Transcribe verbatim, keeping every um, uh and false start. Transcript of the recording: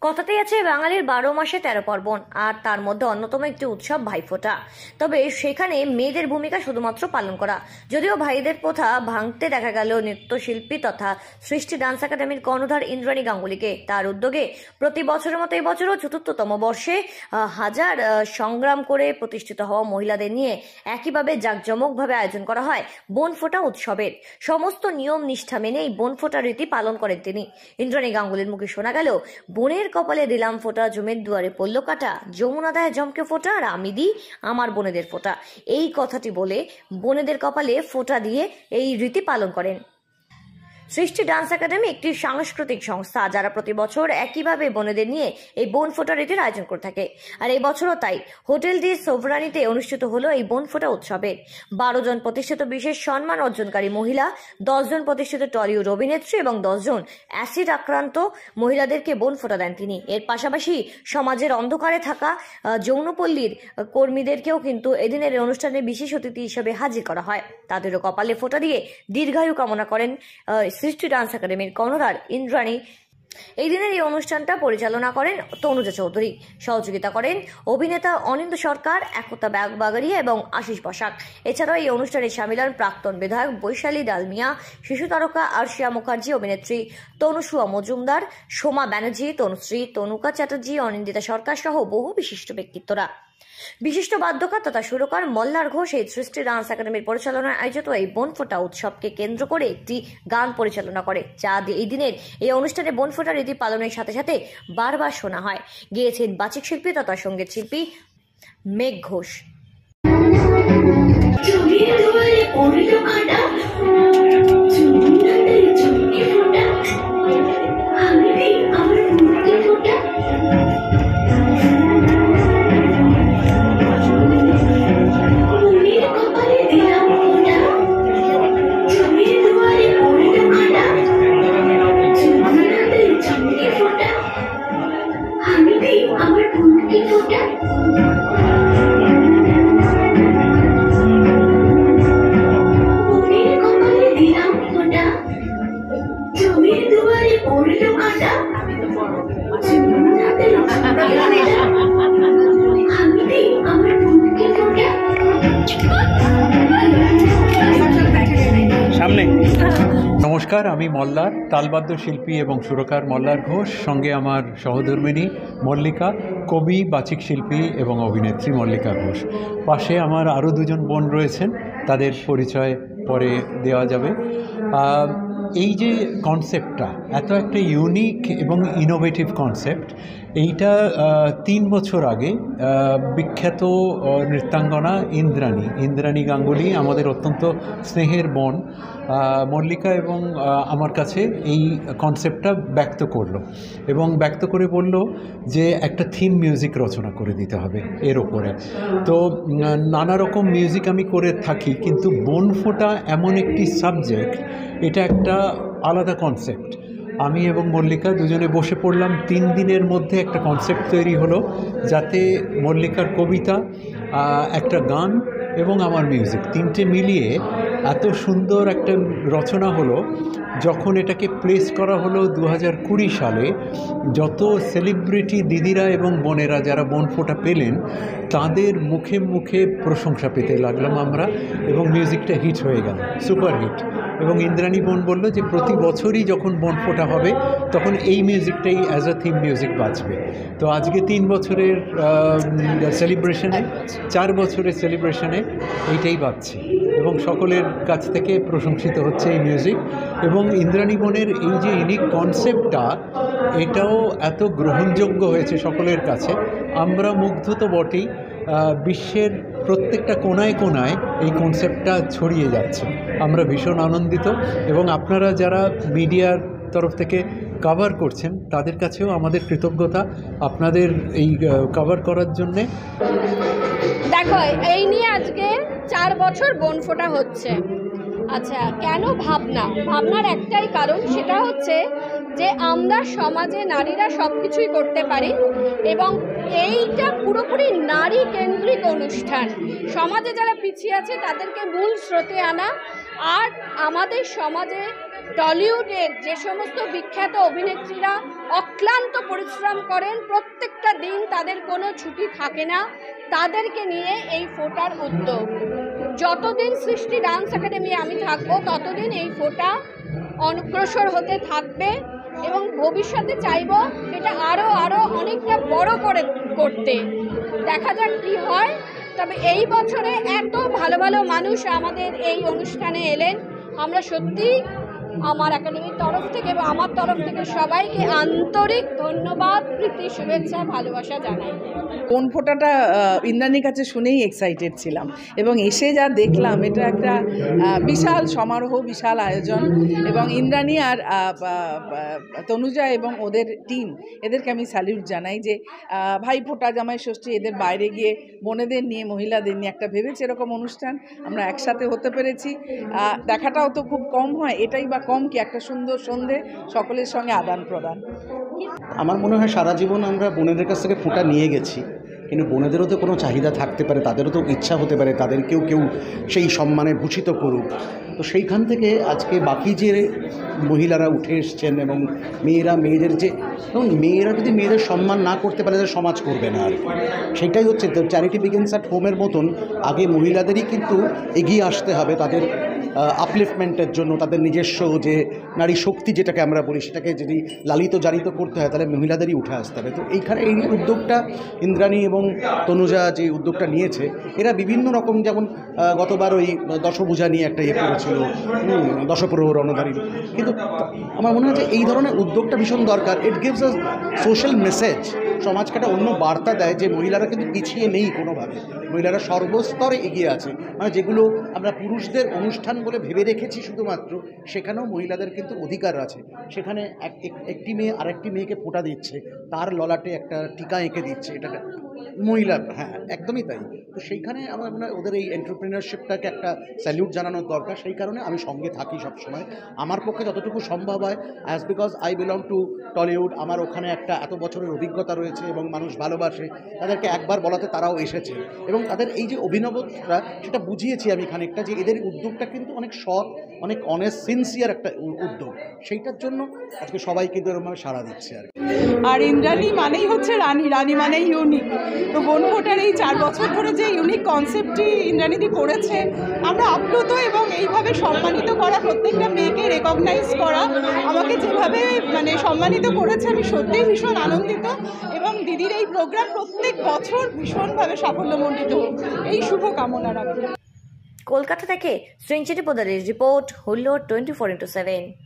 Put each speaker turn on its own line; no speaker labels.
কথাতেই আছে বাঙালির বারো মাসে তেরো পার্বণ, আর তার মধ্যে অন্যতম একটি উৎসব ভাইফোঁটা। তবে সেখানে মেয়েদের ভূমিকা শুধুমাত্র পালন করা। যদিও ভাইদের প্রথা ভাঙতে দেখা গেল নৃত্যশিল্পী তথা সৃষ্টি ডান্স একাডেমির কর্ণধার ইন্দ্রাণী গাঙ্গুলিকে। তার উদ্যোগে প্রতি বছরের মতো এবছরও চতুর্থতম বর্ষে হাজার সংগ্রাম করে প্রতিষ্ঠিত হওয়া মহিলাদের নিয়ে একইভাবে জাঁকজমকভাবে আয়োজন করা হয় বোনফোঁটা উৎসবের। সমস্ত নিয়ম নিষ্ঠা মেনে এই বোনফোঁটা রীতি পালন করেন তিনি। ইন্দ্রাণী গাঙ্গুলির মুখে শোনা গেল, বোনের কপালে দিলাম ফোঁটা, জমের দুয়ারে পড়ল কাটা, যমুনা দেয় জমকে ফোঁটা, আর আমি দিই আমার বোনেদের ফোঁটা। এই কথাটি বলে বোনেদের কপালে ফোঁটা দিয়ে এই রীতি পালন করেন। সৃষ্টি ডান্স একাডেমি একটি সাংস্কৃতিক সংস্থা যারা প্রতি বছর একইভাবে বোনেদের নিয়ে এই বোনফোঁটা রীতির আয়োজন করে থাকে। আর এই বছরও তাই হোটেল ডি সোভরানিতে অনুষ্ঠিত হলো এই বোনফোঁটা উৎসবের। বারো জন প্রতিষ্ঠিত বিশেষ সম্মান অর্জনকারী মহিলা, দশ জন প্রতিষ্ঠিত টলিউড অভিনেত্রী এবং দশ জন অ্যাসিড আক্রান্ত মহিলাদেরকে বোনফোঁটা দেন তিনি। এর পাশাপাশি সমাজের অন্ধকারে থাকা যৌনপল্লীর কর্মীদেরকেও কিন্তু এদিনের অনুষ্ঠানে বিশেষ অতিথি হিসেবে হাজির করা হয়। তাদেরও কপালে ফোঁটা দিয়ে দীর্ঘায়ু কামনা করেন সৃষ্টি ডান্স একাডেমির কর্ণধার ইন্দ্রাণী। এই দিনের এই অনুষ্ঠানটা পরিচালনা করেন তনুজা চৌধুরী, সহযোগিতা করেন অভিনেতা অনিন্দ সরকার, একতা বাগারিয়া এবং আশিস বসাক। এছাড়াও এই অনুষ্ঠানে সামিল হন প্রাক্তন বিধায়ক বৈশালী ডালমিয়া, শিশু তারকা আরশিয়া মুখার্জি, অভিনেত্রী তনুসুয়া মজুমদার, সোমা ব্যানার্জি, তনুশ্রী, তনুকা চ্যাটার্জি, অনিন্দিতা সরকার সহ বহু বিশিষ্ট ব্যক্তিত্বরা। বিশিষ্ট বাদ্যকার তথা সুরকার মল্লার ঘোষ এই সৃষ্টি ডান্স একাডেমির পরিচালনায় আয়োজিত এই বোনফোঁটা উৎসবকে কেন্দ্র করে একটি গান পরিচালনা করে, যা এই দিনের এই অনুষ্ঠানে বোনফোঁটা রীতি পালনের সাথে সাথে বারবার শোনা হয়। গেয়েছেন বাচিক শিল্পী তথা সঙ্গীত শিল্পী মেঘ ঘোষ।
নমস্কার, আমি মল্লার, তালবাদ্য শিল্পী এবং সুরকার মল্লার ঘোষ। সঙ্গে আমার সহধর্মিণী মল্লিকা, কবি, বাচিক শিল্পী এবং অভিনেত্রী মল্লিকা ঘোষ। পাশে আমার আরও দুজন বোন রয়েছেন, তাদের পরিচয় পরে দেওয়া যাবে। এই যে কনসেপ্টটা এত একটা ইউনিক এবং ইনোভেটিভ কনসেপ্ট, এইটা তিন বছর আগে বিখ্যাত নৃত্যাঙ্গনা ইন্দ্রাণী ইন্দ্রাণী গাঙ্গুলি, আমাদের অত্যন্ত স্নেহের বোন মল্লিকা এবং আমার কাছে এই কনসেপ্টটা ব্যক্ত করলো এবং ব্যক্ত করে বলল যে একটা থিম মিউজিক রচনা করে দিতে হবে এর ওপরে। তো নানা রকম মিউজিক আমি করে থাকি, কিন্তু বোনফোঁটা এমন একটি সাবজেক্ট, এটা একটা আলাদা কনসেপ্ট। আমি এবং মল্লিকা দুজনে বসে পড়লাম, তিন দিনের মধ্যে একটা কনসেপ্ট তৈরি হলো, যাতে মল্লিকার কবিতা, একটা গান এবং আমার মিউজিক তিনটে মিলিয়ে এত সুন্দর একটা রচনা হলো। যখন এটাকে প্লেস করা হলো দু হাজার কুড়ি সালে, যত সেলিব্রিটি দিদিরা এবং বোনেরা যারা বোনফোঁটা পেলেন, তাদের মুখে মুখে প্রশংসা পেতে লাগলাম আমরা, এবং মিউজিকটা হিট হয়ে গেল, সুপার হিট। এবং ইন্দ্রাণী বোন বলল যে প্রতি বছরই যখন বোনফোঁটা হবে তখন এই মিউজিকটাই অ্যাজ আ থিম মিউজিক বাজবে। তো আজকে তিন বছরের সেলিব্রেশনে, চার বছরের সেলিব্রেশনে এইটাই বাজছে এবং সকলের কাছ থেকে প্রশংসিত হচ্ছে এই মিউজিক। এবং ইন্দ্রাণী বোনের এই যে ইউনিক কনসেপ্টটা, এটাও এত গ্রহণযোগ্য হয়েছে সকলের কাছে। আমরা মুগ্ধ তো বটেই, বিশ্বের প্রত্যেকটা কোনায় কোনায় এই কনসেপ্টটা ছড়িয়ে যাচ্ছে। আমরা ভীষণ আনন্দিত এবং আপনারা যারা মিডিয়ার তরফ থেকে কভার করছেন তাদের কাছেও আমাদের কৃতজ্ঞতা আপনাদের এই কভার করার জন্যে।
দেখো, এই নিয়ে আজকে চার বছর বোনফোঁটা হচ্ছে। আচ্ছা, কেন ভাবনা? ভাবনার একটাই কারণ, সেটা হচ্ছে যে আমরা সমাজে নারীরা সব কিছুই করতে পারি এবং এইটা পুরোপুরি নারী কেন্দ্রিক অনুষ্ঠান। সমাজে যারা পিছিয়ে আছে তাদেরকে মূল স্রোতে আনা, আর আমাদের সমাজে টলিউডের যে সমস্ত বিখ্যাত অভিনেত্রীরা অক্লান্ত পরিশ্রম করেন, প্রত্যেকটা দিন তাদের কোনো ছুটি থাকে না, তাদেরকে নিয়ে এই ফোটার উদ্যোগ। যতদিন সৃষ্টি ডান্স একাডেমি আমি থাকবো ততদিন এই ফোটা অগ্রসর হতে থাকবে এবং ভবিষ্যতে চাইব এটা আরও আরও অনেকটা বড় করে করতে। দেখা যাক কী হয়। তবে এই বছরে এত ভালো ভালো মানুষ আমাদের এই অনুষ্ঠানে এলেন, আমরা সত্যি আমার একাডেমির তরফ থেকে এবং আমার তরফ থেকে সবাইকে আন্তরিক ধন্যবাদ, প্রীতি, শুভেচ্ছা, ভালোবাসা জানাই।
কোন ফোটাটা ইন্দ্রাণীর কাছে শুনেই এক্সাইটেড ছিলাম এবং এসে যা দেখলাম এটা একটা বিশাল সমারোহ, বিশাল আয়োজন এবং ইন্দ্রাণী আর তনুজা এবং ওদের টিম, এদেরকে আমি স্যালিউট জানাই যে ভাইফোঁটা, জামাই ষষ্ঠী, এদের বাইরে গিয়ে বোনেদের নিয়ে, মহিলাদের নিয়ে একটা ভেবেছে এরকম অনুষ্ঠান আমরা একসাথে হতে পেরেছি। দেখাটাও তো খুব কম হয়, এটাই বা কম কি একটা সুন্দর সন্ধে সকলের সঙ্গে আদান প্রদান।
আমার মনে হয় সারা জীবন আমরা বোনেদের কাছ থেকে ফোঁটা নিয়ে গেছি, কিন্তু বোনেদেরও তো কোনো চাহিদা থাকতে পারে, তাদেরও তো ইচ্ছা হতে পারে তাদেরকেও কেউ সেই সম্মানে ভূষিত করুক। তো সেইখান থেকে আজকে বাকি যে মহিলারা উঠে এসছেন এবং মেয়েরা মেয়েদের যে, এবং মেয়েরা যদি মেয়েদের সম্মান না করতে পারে তাদের সমাজ করবে না। আর সেইটাই হচ্ছে চ্যারিটি বিগিনস অ্যাট হোমের মতন আগে মহিলাদেরই কিন্তু এগিয়ে আসতে হবে তাদের আপলিফমেন্টের জন্য, তাদের নিজস্ব যে নারী শক্তি যেটাকে আমরা বলি সেটাকে যদি লালিত জারিত করতে হয় তাহলে মহিলাদেরই উঠে আসতে হবে। তো এইখানে এই উদ্যোগটা ইন্দ্রাণী এবং তনুজা যে উদ্যোগটা নিয়েছে, এরা বিভিন্ন রকম, যেমন গতবার ওই দশভূজা নিয়ে একটা ইয়ে করেছিল, দশপ্রহর রণধারী, কিন্তু আমার মনে হয় যে এই ধরনের উদ্যোগটা ভীষণ দরকার। It gives a social message, সমাজকে একটা অন্য বার্তা দেয় যে মহিলারা কিন্তু পিছিয়ে নেই কোনোভাবে, মহিলারা সর্বস্তরে এগিয়ে আছে। মানে যেগুলো আমরা পুরুষদের অনুষ্ঠান বলে ভেবে রেখেছি শুধুমাত্র, সেখানেও মহিলাদের কিন্তু অধিকার আছে। সেখানে একটি মেয়ে আরেকটি মেয়েকে ফোঁটা দিচ্ছে, তার ললাটে একটা টিকা এঁকে দিচ্ছে, এটা মহিলা, হ্যাঁ একদমই তাই। তো সেইখানে আমার মনে হয় ওদের এই এন্টারপ্রেনারশিপটাকে একটা স্যালিউট জানানোর দরকার। সেই কারণে আমি সঙ্গে থাকি সবসময়, আমার পক্ষে যতটুকু সম্ভব হয়, as because I belong to Tollywood, আমার ওখানে একটা এত বছরের অভিজ্ঞতা রয়েছে এবং মানুষ ভালোবাসে তাদেরকে, একবার বলাতে তারাও এসেছে এবং তাদের এই যে অভিনবতা সেটা বুঝিয়েছি আমি খানিকটা, যে এদের উদ্যোগটা কিন্তু অনেক সৎ, অনেক অনেস্ট, সিনসিয়ার একটা উদ্যোগ। সেইটার জন্য আজকে সবাই কিন্তু এরকমভাবে সাড়া দিচ্ছে। আর
আর ইন্দ্রাণী মানেই হচ্ছে রানী, রানী মানেই ইউনিক। তো বনফোঁটার এই চার বছর ধরে যে ইউনিক কনসেপ্টটি ইন্দ্রাণীদি করেছে, আমরা আপ্লুত এবং এইভাবে সম্মানিত করা, প্রত্যেকটা মেয়েকে রেকগনাইজ করা, আমাকে যেভাবে মানে সম্মানিত করেছে আমি সত্যিই ভীষণ আনন্দিত এবং দিদির এই প্রোগ্রাম প্রত্যেক বছর ভীষণভাবে সাফল্যমণ্ডিত হোক, এই শুভ কামনা রাখি।
কলকাতা থেকে শ্রীঞ্চিতি পোদারের report, Hullor twenty four into seven.